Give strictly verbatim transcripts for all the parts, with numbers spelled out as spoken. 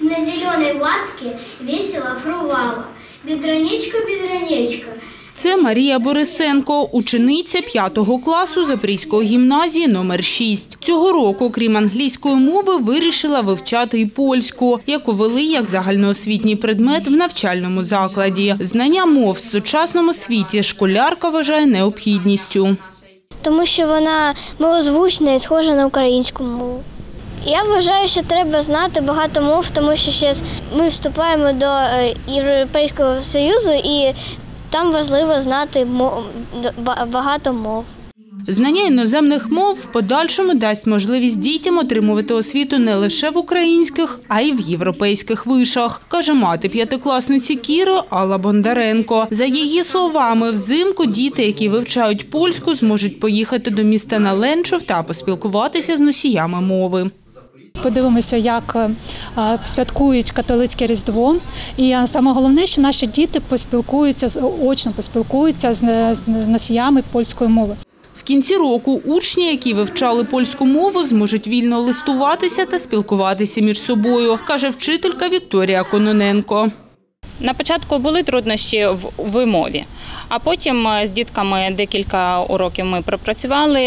На зеленой ватске весело фрувала. Бедронечко, бедронечко. Це Марія Борисенко, учениця п'ятого класу Запорізької гімназії номер шість. Цього року, крім англійської мови, вирішила вивчати і польську, яку вели як загальноосвітній предмет в навчальному закладі. Знання мов в сучасному світі школярка вважає необхідністю. Тому що вона милозвучна і схожа на українську мову. Я вважаю, що треба знати багато мов, тому що зараз ми вступаємо до Європейського Союзу і там важливо знати багато мов. Знання іноземних мов в подальшому дасть можливість дітям отримувати освіту не лише в українських, а й в європейських вишах, каже мати п'ятикласниці Кіри Алла Бондаренко. За її словами, взимку діти, які вивчають польську, зможуть поїхати до міста Наленчов та поспілкуватися з носіями мови. Подивимося, як святкують католицьке Різдво. І саме головне, що наші діти поспілкуються, очно поспілкуються з носіями польської мови. В кінці року учні, які вивчали польську мову, зможуть вільно листуватися та спілкуватися між собою, каже вчителька Вікторія Кононенко. На початку були труднощі в вимові, а потім з дітками декілька уроків ми пропрацювали,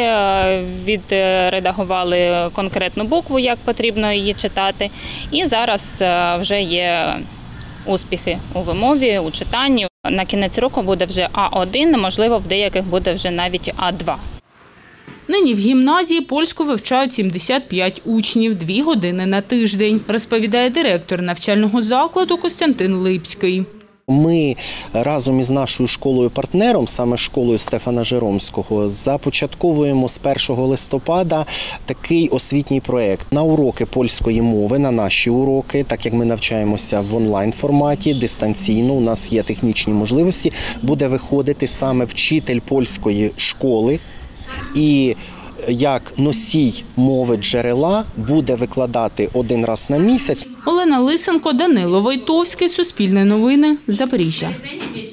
відредагували конкретну букву, як потрібно її читати. І зараз вже є успіхи у вимові, у читанні. На кінець року буде вже А один, можливо, в деяких буде вже навіть А два. Нині в гімназії польську вивчають сімдесят п'ять учнів, дві години на тиждень, розповідає директор навчального закладу Костянтин Липський. Ми разом із нашою школою-партнером, саме школою Стефана Жеромського, започатковуємо з першого листопада такий освітній проєкт. На уроки польської мови, на наші уроки, так як ми навчаємося в онлайн-форматі, дистанційно, у нас є технічні можливості, буде виходити саме вчитель польської школи і як носій мови джерела буде викладати один раз на місяць. Олена Лисенко, Данило Войтовський, Суспільне новини, Запоріжжя.